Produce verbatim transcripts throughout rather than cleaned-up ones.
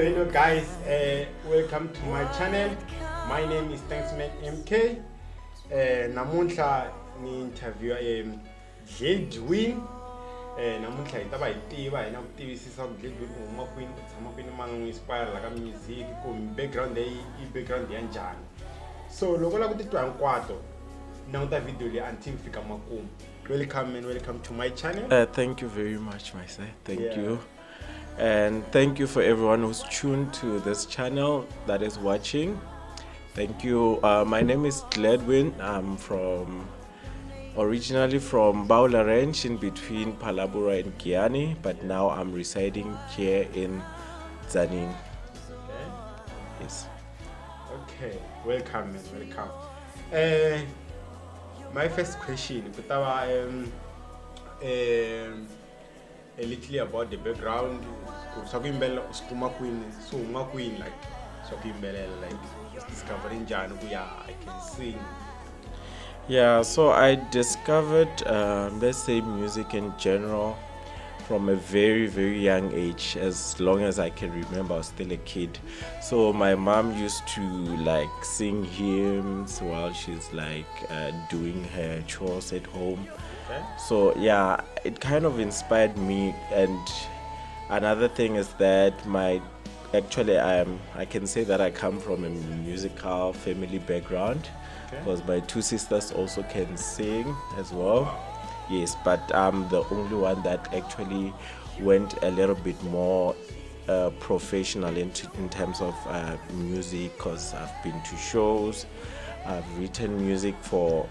hello guys, uh, welcome to my channel. My name is Thanksman M K. Uh, namuntlha ni interview um, Dledwin. Uh, namuntlha hi ta va hi tiva hi na ku tivisisa ku Dledwin u huma kwini u tshama kwini ma n'wi inspire la ka music ku background leyi i background ya njhani. So loko la ku titwa hinkwato languta video leyi until fika makumu. Welcome and welcome to my channel. Uh, thank you very much, my sir. Thank Yeah. you. And thank you for everyone who's tuned to this channel that is watching. Thank you. Uh, my name is Dledwin. I'm from originally from Baula Ranch in between Palabura and Kiani, but now I'm residing here in Tzaneen. Okay. Yes. Okay. Welcome and welcome. Uh, my first question, kutawa um, um, a little about the background. So kimbela uskuma queen, so uma queen like so kimbela like discovering Jan yeah I can sing. Yeah, so I discovered, um, let's say, music in general from a very, very young age. As long as I can remember, I was still a kid. So my mom used to like sing hymns while she's like uh, doing her chores at home. Okay. So yeah, it kind of inspired me. And another thing is that my actually I'm I can say that I come from a musical family background. Okay. Because my two sisters also can sing as well. Yes, but I'm the only one that actually went a little bit more uh, professional in, in terms of uh, music, because I've been to shows, I've written music for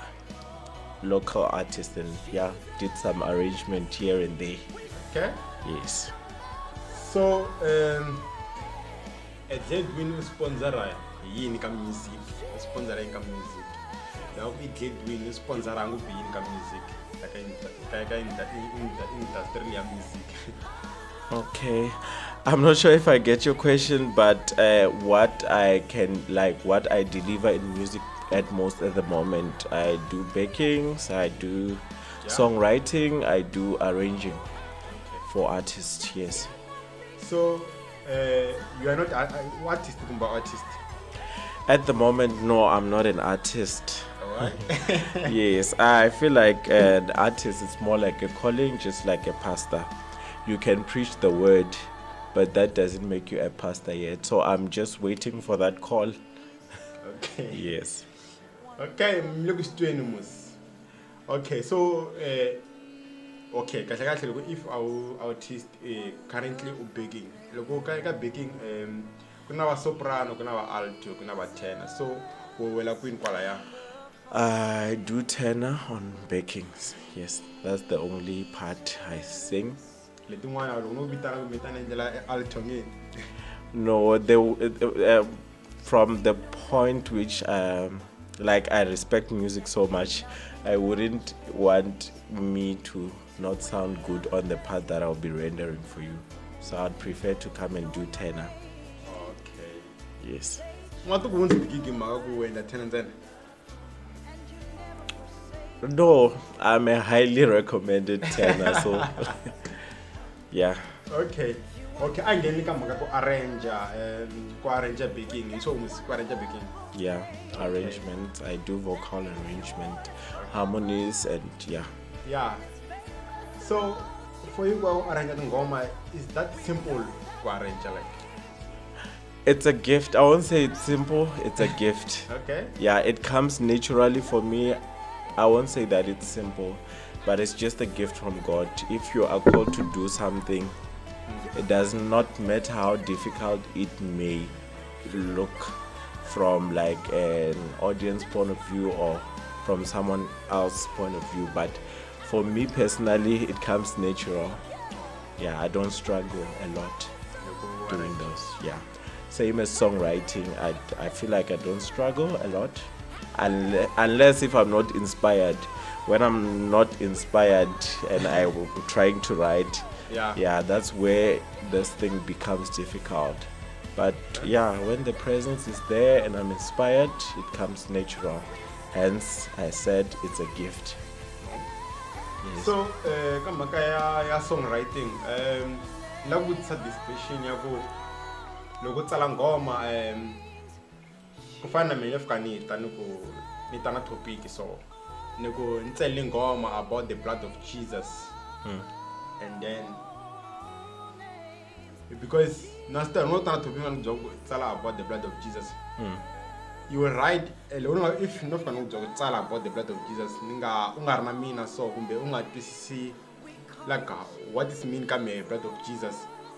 local artists, and yeah, did some arrangement here and there. Okay. Yes. So um, a Dledwin sponsor yini ka music, sponsor ka music. Now we Dledwin sponsor angu yini ka music. Like in the industry of music. Okay, I'm not sure if I get your question, but uh, what I can like, what I deliver in music at most at the moment, I do backings, I do Yeah. songwriting, I do arranging Okay. for artists. Yes. So uh, you are not an artist, but artist. At the moment, no, I'm not an artist. Alright. Yes, I feel like uh, an artist is more like a calling, just like a pastor. You can preach the word, but that doesn't make you a pastor yet. So I'm just waiting for that call. Okay. Yes. Okay, look mus. Okay, so uh, okay, kahle kahle loko if our artist uh, currently u begging. Loko ka ka begging um kuna va soprano, kuna va alto, kuna va tenor. So we wela queen kwala ya. I do tenor on backings. Yes, that's the only part I sing. Letin'wana loko no vitana ku mitana ndlela alto nge. No, the uh, uh, from the point which um, like I respect music so much, I wouldn't want me to not sound good on the part that I'll be rendering for you. So I'd prefer to come and do tenor. Okay. Yes. Ngatu ku won't gig maka ku wenda tenor ntsena. No, I'm a highly recommended tenor. So yeah. Okay. Okay, angeni ka maka ku arrange um ku arrange baking. So mus ku arrange baking. Yeah, arrangement. I do vocal arrangement, harmonies, and yeah. Yeah. So for you go arrange ngoma, is that simple to arrange like? It's a gift. I won't say it's simple. It's a gift. Okay. Yeah, it comes naturally for me. I won't say that it's simple, but it's just a gift from God. If you are called to do something, it does not matter how difficult it may look from like an audience point of view or from someone else's point of view, but for me personally it comes natural. Yeah, I don't struggle a lot doing those. Yeah, same as songwriting. I, I feel like I don't struggle a lot unless, unless if I'm not inspired. When I'm not inspired and I'm trying to write, Yeah. yeah, that's where this thing becomes difficult. But yeah, when the presence is there and I'm inspired, it comes natural. Hence, I said it's a gift. Yes. So uh ka mhaka ya ya songwriting um la vutisa this question ya ku loko tsala ngoma um ku fana na mina fika ni ta ni ku ni ta na topic so ni ku ni tsele ngoma about the blood of Jesus Mm. and then because na sta no ta topic ni jogo tsala about the blood of Jesus Mm. you will write alone if no fika no jogo tsala about the blood of Jesus ninga unga ri na mina so kumbe unga twisisi like uh, what is mean ka me blood of Jesus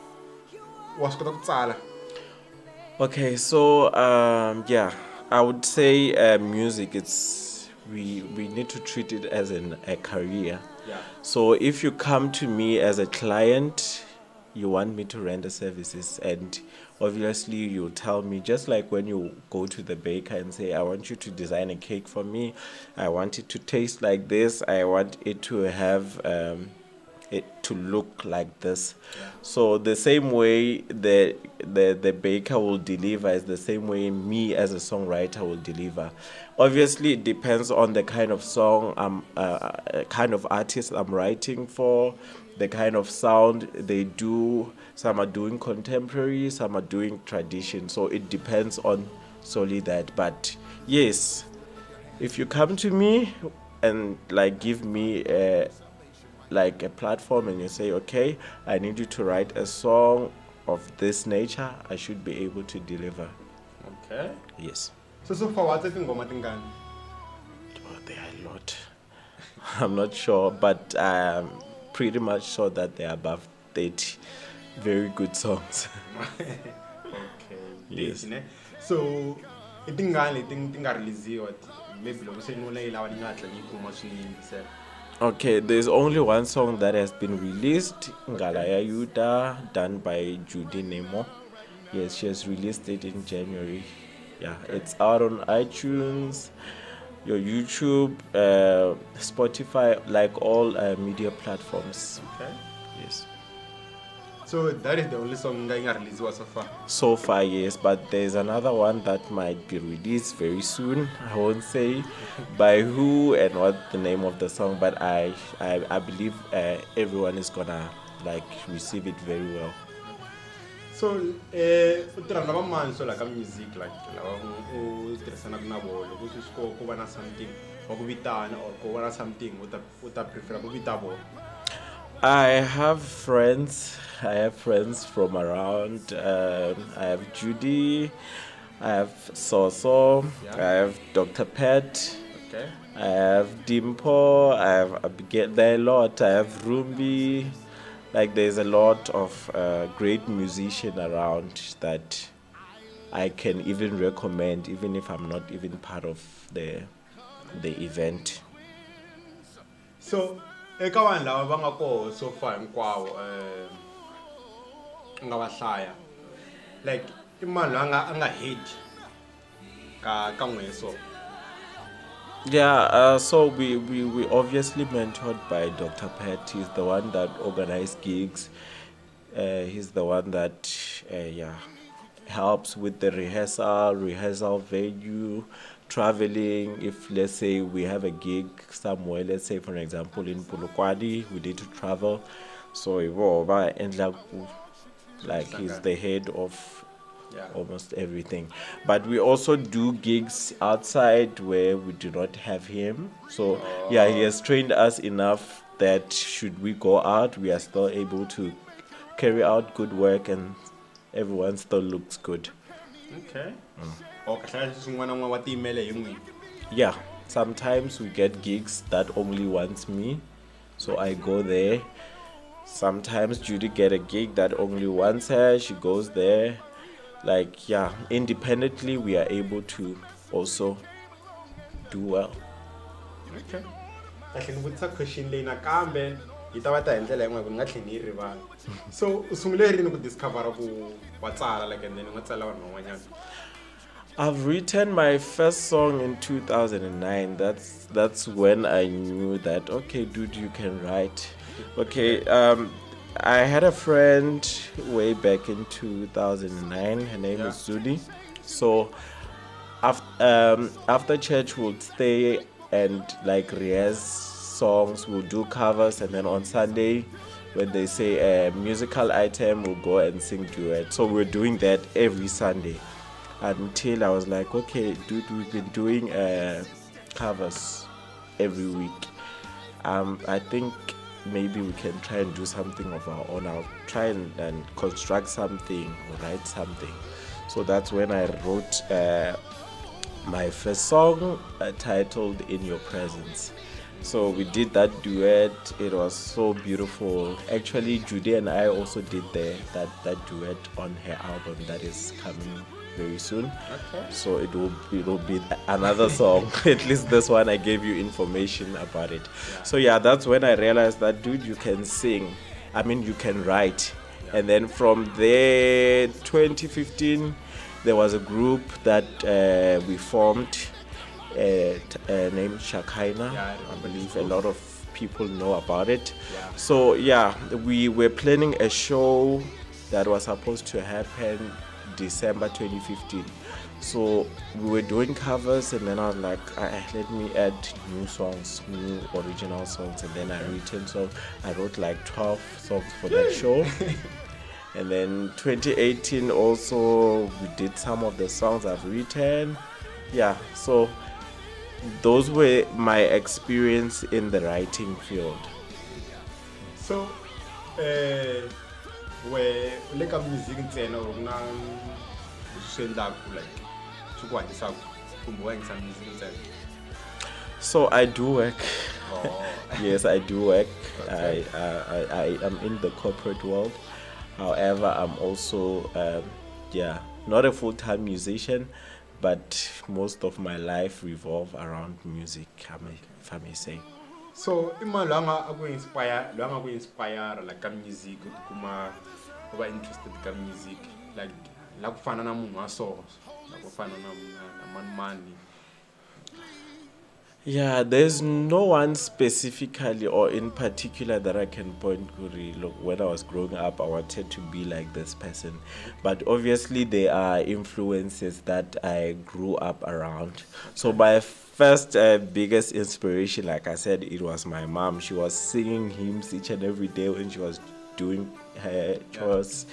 wa swi kota ku tsala. Okay, so um, yeah, I would say uh, music. It's we we need to treat it as an, a career. Yeah. So if you come to me as a client, you want me to render services, and obviously you tell me, just like when you go to the baker and say, I want you to design a cake for me, I want it to taste like this, I want it to have um, it to look like this. Yeah. So the same way the the the baker will deliver is the same way me as a songwriter will deliver. Obviously, it depends on the kind of song I'm, uh, uh, kind of artist I'm writing for, the kind of sound they do. Some are doing contemporary, some are doing tradition. So it depends on solely that. But yes, if you come to me and like give me a like a platform and you say, okay, I need you to write a song of this nature, I should be able to deliver. Okay. Yes. So so far what's tingoma tingani? Oh, there are a lot. I'm not sure, but I'm pretty much sure that there are above thirty very good songs. Okay. Yes. Ne? So itingani ting tinga releasiwa maybe loko se nona ilawa ni ngatla ni kuma swinene se. Okay, there's only one song that has been released, Ngalaya Yuda, done by Judy Nemo. Yes, she has released it in January. Yeah, it's out on iTunes, your YouTube, uh, Spotify, like all uh, media platforms. Okay. Yes. So that is the only song nga inga releasiwa so far. So far, yes, but there's another one that might be released very soon. I won't say by who and what the name of the song, but I I, I believe uh, everyone is gonna like receive it very well. So eh utirana ba mani so like music like lava u tirhisana na vo loko swi ko ku va na something wa ku vitana or ku va na something u ta u ta prefer ku vita vo. I have friends. I have friends from around. Um, I have Judy. I have Soso. Yeah. I have Doctor Pet. Okay. I have Dimpo. I have Abigail. There are a lot. I have Rumbi. Like there's a lot of uh, great musicians around that I can even recommend, even if I'm not even part of the the event. So eka vanhu lava va nga koho so far hinkwawo um nga va hlaya like i mani loyi a nga a nga head ka ka n'we so. Yeah, uh, so we, we, we obviously mentored by Doctor Pat. He's the one that organized gigs. Uh, he's the one that uh, yeah helps with the rehearsal, rehearsal venue, traveling. If let's say we have a gig somewhere, let's say for example in Pulukwadi, we need to travel. So like he's the head of Yeah. almost everything, but we also do gigs outside where we do not have him. So yeah, he has trained us enough that should we go out, we are still able to carry out good work and everyone still looks good. Okay. Okay, swin'wana n'wana wa tiyimela hi n'wini. Yeah, sometimes we get gigs that only wants me, so I go there. Sometimes Judy get a gig that only wants her, she goes there. Like yeah, independently we are able to also do well. Okay. Kahle ni vutisa question leyi nakambe yi ta va ta hi ndlela yin'wana ku ni nga tlheli ni yi rivala. So u sungule rini ku discover ku wa tsala like and then u nga tsala vanhu van'wanyana? I've written my first song in two thousand nine. That's that's when I knew that okay, dude, you can write. Okay, um I had a friend way back in two thousand nine. Her name Yeah. is Zudi. So after um, after church, we'll stay and like rehearse songs. We'll do covers, and then on Sunday, when they say a musical item, we'll go and sing duet. So we're doing that every Sunday until I was like, okay, dude, we've been doing uh, covers every week. Um, I think maybe we can try and do something of our own. I'll try and, and construct something, write something. So that's when I wrote uh, my first song uh, titled In Your Presence. So we did that duet. It was so beautiful. Actually, Judy and I also did the, that, that duet on her album that is coming very soon. Okay. So it will it will be another song. At least this one I gave you information about it. Yeah. So yeah, that's when I realized that, dude, you can sing. I mean, you can write. Yeah. And then from there, twenty fifteen, there was a group that uh, we formed uh, t- uh, named Shakaina. Yeah, I I remember believe this a lot of people know about it. Yeah. So yeah, we were planning a show that was supposed to happen December twenty fifteen. So we were doing covers, and then I was like, ah, let me add new songs, new original songs, and then I written so I wrote like twelve songs for that show. And then twenty eighteen also we did some of the songs I've written. Yeah, so those were my experience in the writing field. So, uh, where like a music ntsena or na swendlaku like chukwandisa kumbe some music ntsena. So I do work. Oh. Yes, I do work. Okay. I, I, I I am in the corporate world. However, I'm also um, yeah, not a full-time musician, but most of my life revolve around music, I may, if I may say. So ima langa aku inspire langa aku inspire like ka music kuma oba interested ka music like la kufana na munhu aso la kufana na na man mani. Yeah, there's no one specifically or in particular that I can point to. Look, when I was growing up, I wanted to be like this person. But obviously, there are influences that I grew up around. So my first uh, biggest inspiration, like I said, it was my mom. She was singing hymns each and every day when she was doing her chores.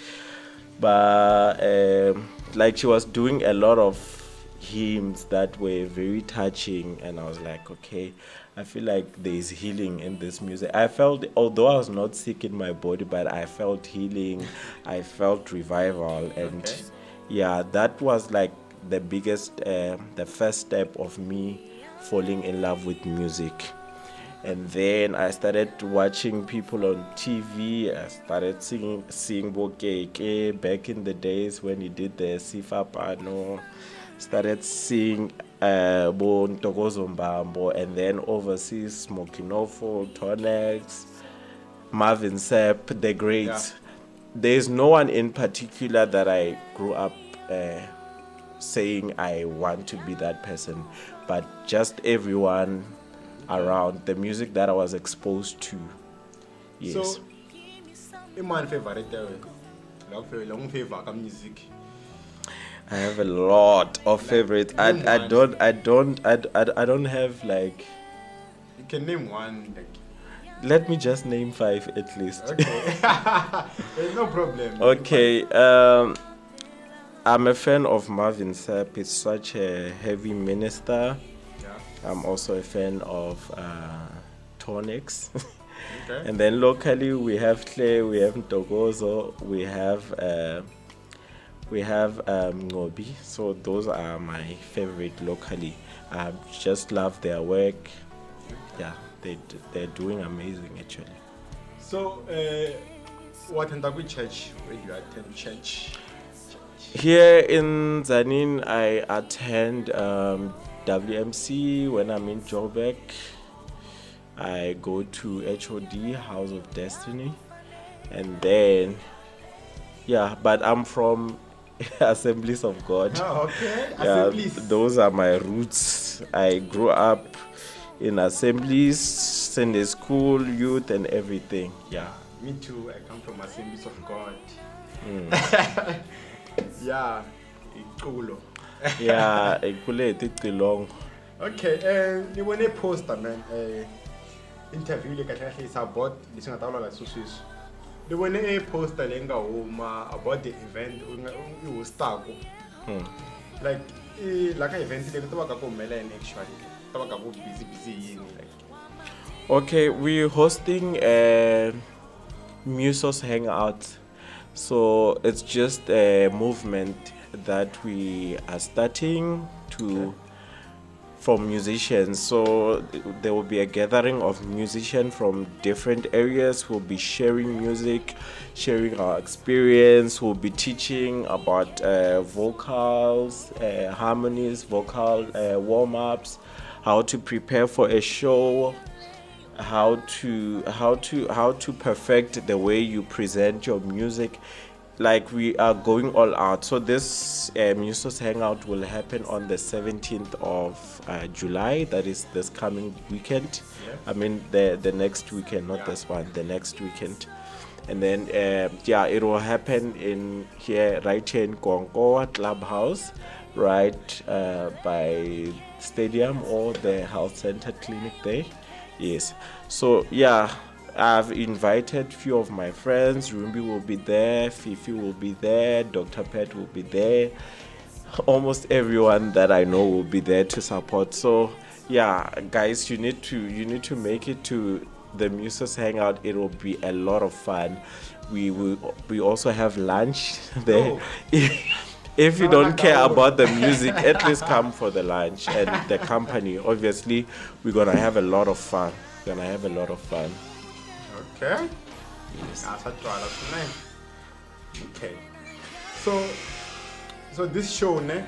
But um, like she was doing a lot of hymns that were very touching, and I was like, okay, I feel like there's healing in this music. I felt, although I was not sick in my body, but I felt healing, I felt revival, and Okay. yeah, that was like the biggest, uh, the first step of me falling in love with music. And then I started watching people on T V. I started singing, seeing Bokeke back in the days when he did the Sifa Pano. Started seeing uh, Bo Ntokozo Mbambo, and then overseas Smokey Norfolk, Tonex, Marvin Sapp, the greats. Yeah. There's no one in particular that I grew up uh, saying I want to be that person, but just everyone around, the music that I was exposed to. Yes. So ima favorite yawe la ku la favor ka music. I have a lot of favorites. I, name I one. don't I don't I, I, I don't have like. You can name one like. Let me just name five at least. Okay. There's no problem. Okay. Um, I'm a fan of Marvin Sapp. He's such a heavy minister. Yeah. I'm also a fan of uh, Tonix. Okay. And then locally we have Clay, we have Ntokozo, we have uh, we have um, Ngobi. So those are my favorite locally. I just love their work. Yeah, they d- they're doing amazing actually. So uh, what in the church? Where do you attend church? Here in Zanin, I attend um, W M C when I'm in Joburg. I go to H O D, House of Destiny, and then yeah, but I'm from Assemblies of God. Oh, okay. Yeah, Assemblies. those are my roots. I grew up in assemblies, Sunday school, youth, and everything. Yeah. Me too. I come from Assemblies of God. Mm. Yeah. Ikulo. Yeah, ekule titilong. Okay. Uh, ni wone poster man. Uh, interview le ka tlhatlhisa about le sengata la la sosweso. the one a poster lenga huma about the event u hostako. Hmm. Like eh, like a event le taba ka ko mela actually. Taba ka go busy busy yini like. Okay, we're hosting a Musos Hangout. So it's just a movement that we are starting to Okay. from musicians. So there will be a gathering of musicians from different areas who will be sharing music, sharing our experience. We'll be teaching about uh, vocals, uh, harmonies, vocal uh, warm-ups, how to prepare for a show, how to how to how to perfect the way you present your music. Like, we are going all out. So this uh, Musos Hangout will happen on the seventeenth of uh, July. That is this coming weekend. Yeah. I mean the the next weekend, not Yeah. this one, the next weekend. And then uh, yeah, it will happen in here, right here in Konkoa Clubhouse, right uh, by stadium or the health center clinic there. Yes. So yeah, I've invited few of my friends. Rumbi will be there, Fifi will be there, Doctor Pet will be there. Almost everyone that I know will be there to support. So yeah, guys, you need to you need to make it to the Musos Hangout. It will be a lot of fun. We will we also have lunch there. Oh. If you No, don't like care our own. about the music, at least come for the lunch and the company. Obviously, we're gonna have a lot of fun. We're gonna have a lot of fun. Okay. Yes. Ah, sa twala swinene. Okay. So so this show ne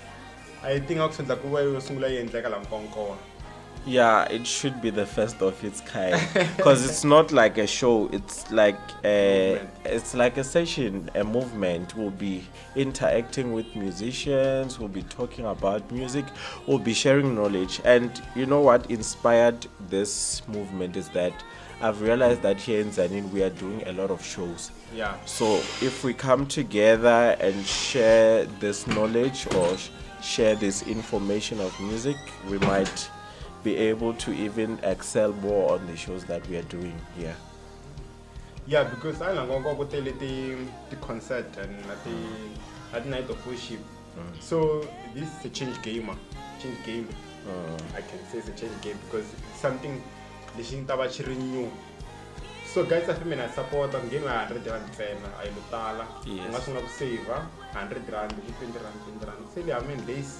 I think akusendla kuba yo sungula yendleka la Nkonkoa. Yeah, it should be the first of its kind, because it's not like a show. It's like a, Movement. it's like a session, a movement. We'll be interacting with musicians. We'll be talking about music. We'll be sharing knowledge. And you know what inspired this movement is that I've realized that here in Zanin we are doing a lot of shows. Yeah. So if we come together and share this knowledge or sh- share this information of music, we might be able to even excel more on the shows that we are doing here. Yeah, because I don't go tell the the concert and at the at the night of worship. Mm. So this is a change game, change game. Uh, I can say it's a change game because it's something lexi tava xi ri new. So guys, if mina support I'm getting one hundred rand ntsena a yi lo tala. Yes. U nga sungula ku save one hundred rand, twenty rand, twenty rand. Se I mean this.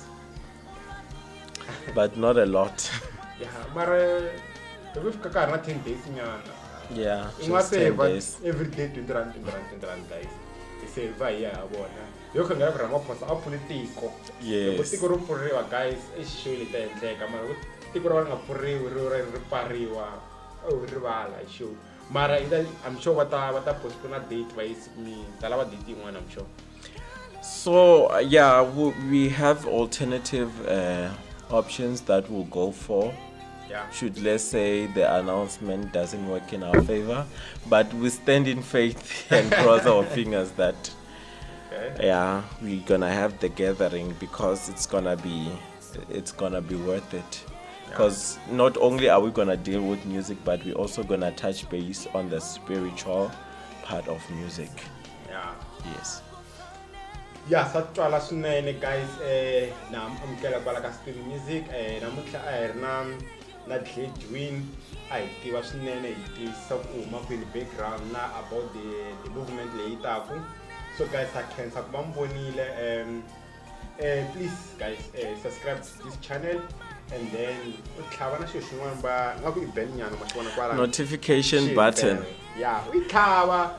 but not a lot. Yeah, mara if ka ka na ten days nyana. Yeah, You must just save ten days. every day twenty rand, twenty rand, twenty rand guys. You save ya bona. Yo khangela ku Ramaphosa a politiko. Yes. Tiko ro pfuriwa guys, i show le ta endleka mara tiko ro nga pfuriwi ro ri pariwa. Oh, rivala show. Mara either I'm sure what what postpone a date by me. Talaba date one I'm sure. So uh, yeah, we, we have alternative uh, options that we'll go for. Yeah. Should, let's say, the announcement doesn't work in our favor, but we stand in faith and cross our fingers that Okay. yeah, we're gonna have the gathering, because it's gonna be it's gonna be worth it. Because not only are we gonna deal with music, but we're also gonna touch base on the spiritual part of music. Yeah. Yes. Yeah, sa twala swinene guys. Eh, na amukela kwala ka Stream Music. Eh, namuntlha a hi ri na na Edwin. A hi tiva swinene hi tisa ku huma kwini background na about the the movement leyi taku. So guys, I can ku va mi vonile. Um, eh, please guys, eh, subscribe to this channel. And then u tlhava na xilo xin'wana va nga ku i bell nyana ma xi vona kwala. Notification Shit, button. bell. Yeah, u yi tlhava.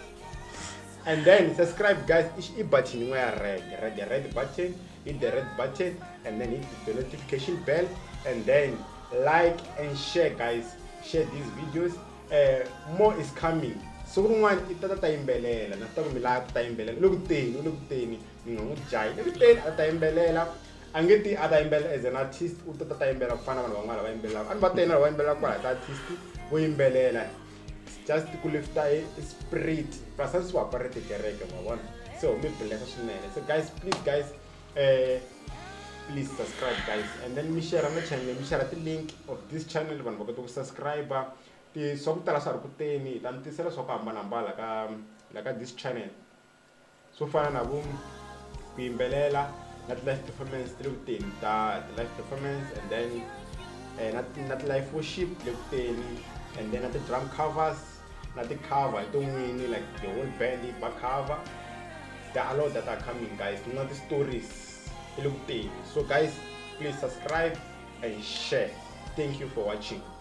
And then subscribe guys, hit the button where red, red, the red button, hit the red button, and then hit the notification bell, and then like and share guys, share these videos. Uh, more is coming. So one itata taimbelela, na tago milata taimbelela. Look teni, look teni, ningu jai. Look teni taimbelela. Angeti ataimbela as an artist, utata taimbela fana wangala waimbela. And batena waimbela kwa artist, waimbela. Just to lift a spirit. Plus, I'm swap already kereke one. So, me bless So, guys, please, guys, uh, please subscribe, guys, and then me share on the channel. Me share the link of this channel. One to subscribe. ti swa ku tala swa ri kuteni ta mi tisela swa ku hambanahambana la ka la ka this channel swo fana na vu ku yimbelela na ti-live performance ti le kuteni ta ti-live performance and then eh, na na ti-live worship le kuteni and then na ti-drum covers na ti-cover hi tin'wini like the whole band yi ba cover. There are a lot that are coming, guys. Not the stories. So guys, please subscribe and share. Thank you for watching.